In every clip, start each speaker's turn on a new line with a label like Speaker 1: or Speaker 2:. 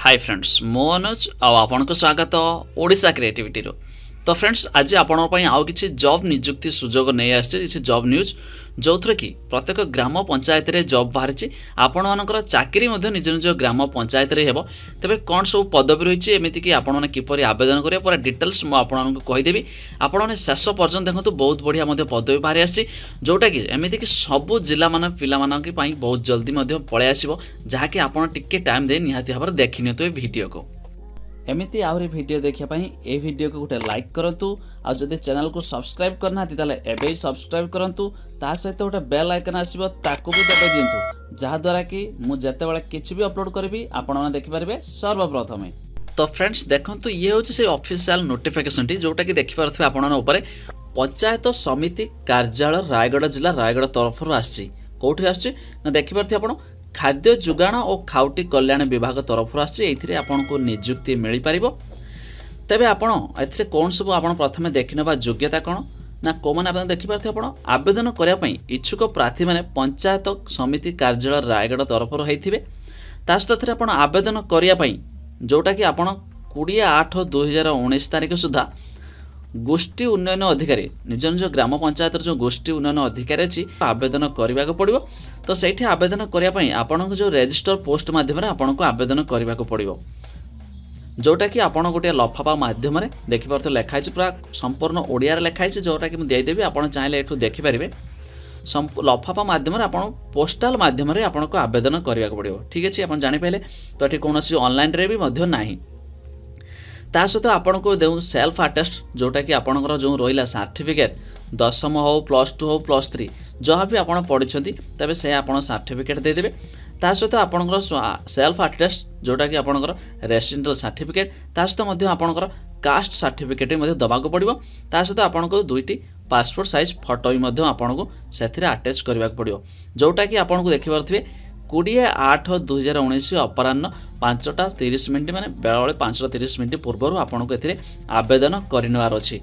Speaker 1: Hi friends मो अनुज आपन को स्वागत ओडिशा क्रिएटिविटी रो। तो फ्रेंड्स आज आपण पई आउ किछि जॉब नियुक्ति सुजोग नै आछे किछि जॉब न्यूज जो थ्रो कि प्रत्येक ग्राम पंचायत रे जॉब बाहरछि आपण मानकर चाकरी मध्ये निज निज ग्राम पंचायत रे हेबो। तबे कोन सब पदवी रहिछि एमिति कि आपण माने किपरि आवेदन करिया पूरा डिटेल्स मो आपण मानक कहि देबी। आपण माने शेष पर्यंत देखंतु बहुत बढ़िया मध्ये पदवी बाहर आछि जोटा कि एमिति कि सब जिल्ला मान पिला मान के पई बहुत जल्दी मध्ये पळे आसीबो जहा कि आपण टिके टाइम दे निहाती भाबर देखिनियो तो वीडियो को। एमिति आउरी वीडियो देखिया पई ए वीडियो को गोटे लाइक करंतु आ जदि चैनल को सब्सक्राइब करना ताले एबे ही सब्सक्राइब करंतु ता सहित गोटे बेल आइकन आसीबो ताको भी दबा दियंतु जहा द्वारा कि मु जते बेले किछि भी अपलोड करबी आपण माने देखि पारबे सर्वप्रथमे। तो फ्रेंड्स देखंतु ये होछि से ऑफिशियल नोटिफिकेशन टी जोटा कि देखि पारथबे आपण माने ऊपर पंचायत समिति कार्यालय रायगढ़ जिला रायगढ़ तरफ आछि कोठी आछि ना देखि पारथि आपण खाद्य जुगाण और खाउटी कल्याण विभाग तरफ आसी आपको नियुक्ति मिल पार। तेबे आपण ए कौन सब आप प्रथम देखने योग्यता कौन ना कौ मैंने आवेदन देखिपारे आप आवेदन करने इच्छुक प्रार्थी मैंने पंचायत समिति कार्यालय रायगढ़ तरफ होता सहित आप आवेदन करने जोटा कि आप 20/8/2019 तारीख सुधा गोष्ठी उन्नयन अधिकारी निज निज ग्राम पंचायत जो गोष्ठी उन्नयन अधिकारी अच्छी आवेदन करने को पड़ो। तो सही आवेदन करने आपण जो रजिस्टर पोस्ट मध्यम आपको आवेदन करने को पड़ो जोटा कि आप गोटे लफाफा मध्यम देखिए लिखाई पूरा संपूर्ण ओडिया लिखाई जोटा कि मुझेदेवी आप चाहिए ये देखिपारे लफाफा मध्यम आप पोस्टाल मध्यम आपको आवेदन करने को पड़ो। ठीक अच्छे आप जापारे तो ये कौन ऑनलाइन रे भी नहीं ता सहित आपन को देउ सेल्फ अटेस्ट जोटा कि आपनकर जो रहिला सर्टिफिकेट 10th हो +2 हो +3 जहाँ भी आपन पढ़िछंती तबे से आपन सर्टिफिकेट दे देबे। ता सहित आपनकर सेल्फ अटेस्ट जोटा कि आपनकर रेसिडेंशियल सर्टिफिकेट ता सहित मध्ये आपनकर कास्ट सर्टिफिकेट मध्ये दबाको पड़िबो। ता सहित आपनको दुईटी पासपोर्ट साइज फोटो भी मध्ये आपनको सेथिरे अटैच करबा पड़िबो जोटा कि आपनको देखि पारथिबे 20/8/2019 अपराह्न 5:30 माने बेला 5:30 पूर्व आपको ए आवेदन करनेवार अच्छी।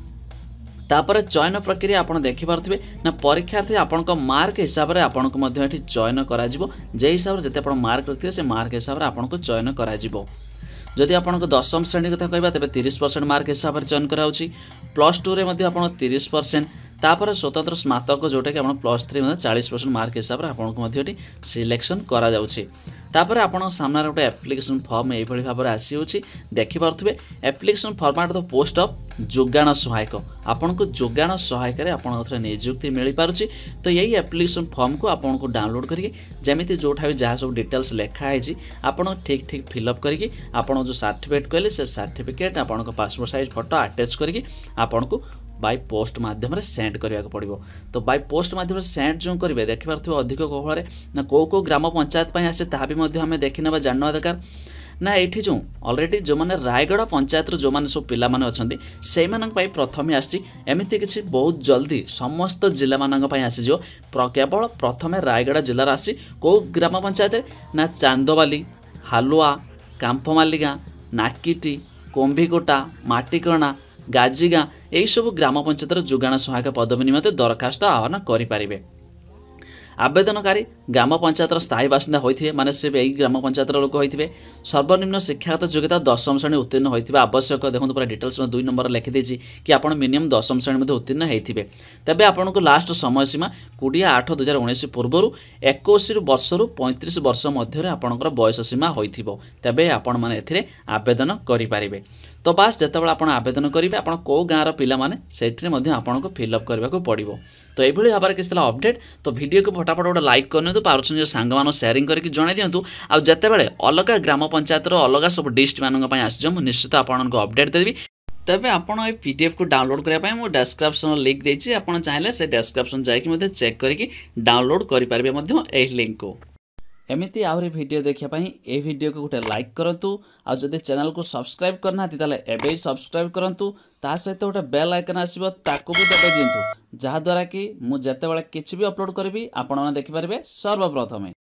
Speaker 1: तापर चयन प्रक्रिया आप देखिपे ना परीक्षार्थी आपण मार्क हिसाब से आपको चयन कर हिसाब से जिते मार्क रखिए से मार्क हिसाब से आपको चयन कर जदि आपको 10th श्रेणी कथा कहबा तेबे 30% मार्क हिसाब से चयन कराउछि। +2 रे मध्ये आपन 30% तापर स्वतंत्र स्नातक जोटा कि आप +3 40% मार्क हिसाब से आपको सिलेक्शन करा जाउछि। तापर आपण सामने गोटे एप्लिकेशन फॉर्म यही भाव में आसी देखिपे application format the post of जोगाण सहायक आपन को जोगाण सहायक आपन नियुक्ति मिल पारुछि। तो यही एप्लिकेशन फॉर्म को आपन को डाउनलोड करके जमीती जोठा भी जहाँ सब डिटेल्स लिखाई आपन ठीक ठीक फिलअप करके आपन जो सर्टिफिकेट कहले से सर्टिफिकेट आपन को पासपोर्ट साइज फोटो अटैच करके आपन को बाय पोस्ट माध्यम सेंड करने को पड़ो। तो बाय पोस्ट माध्यम सेंड जो करेंगे देखिपे अधिक कोहल ना कौ ग्राम पंचायत आसे ता भी आम देखने जानवा दरकार ना ये जो अलरेडी जो मैंने रायगढ़ पंचायत जो मैंने सब पिला माने अछंती से प्रथम आमती किसी बहुत जल्दी समस्त जिला मानक आसीज केवल प्रथम रायगढ़ जिलार आसी कौ ग्राम पंचायत ना चांदवाली हालुआ कांफमालीगाँ नाकिटी कोंभिकोटा माटीकणा गाजीगाँ यही सब ग्राम पंचायत जोगाण सहायक पदवी निमंते दरखास्त आह्वान करें। आवेदनकारी ग्राम पंचायत स्थायी बासिंदा होइथिबे माने से यही ग्राम पंचायत लोक होइथिबे सर्वनिम्न शिक्षागत योग्यता 10th श्रेणी उत्तीर्ण होइथिबे आवश्यक देखो पूरा डिटेल्स में 2 नंबर लिखि देछि कि आपण मिनिमम 10th श्रेणी में उत्तीर्ण होइथिबे। तबे आपण को लास्ट समय सीमा 20/8/2019 पूर्व 21 वर्ष रु 35 वर्ष मध्य आपणकर बयस सीमा होइथिबो तबे आपण माने एथिरे आवेदन करि पारिबे। तो बास जेतेबेला आपण आवेदन करिवे आपण को गाँर पिला माने सेठरे मध्ये आपनको फिलअप करबा को पड़िबो। तो एभली भाବରେ किछि अपडेट तो वीडियो को फटाफट गोटे लाइक करनियंतु पारुछन सांग मान शेयरिंग करके जणाई दियंतु आ जेतेबेले अलग ग्राम पंचायत अलग सब डिस्ट्रिक्ट मानक पई आसी मु निश्चित आपनको अपडेट देबी। तबे आपण ए पीडीएफ को डाउनलोड करिया पई मु डिस्क्रिप्शन लिंक देछि आपण चाहिले से डिस्क्रिप्शन जाई कि मध्ये चेक करके डाउनलोड करि पारबे मध्ये एही लिंक को। एमिति आउरी वीडियो देखिया पई ए वीडियो को गोटे लाइक करंतु आ जदि चैनल को सब्सक्राइब करना ताले एबे ही सब्सक्राइब करंतु ता सहित गोटे बेल आइकन आसीबो ताको भी दबा दियंतु जहा द्वारा कि मु जते बेले किछि भी अपलोड करबी आपण माने देखि पारबे सर्वप्रथमे।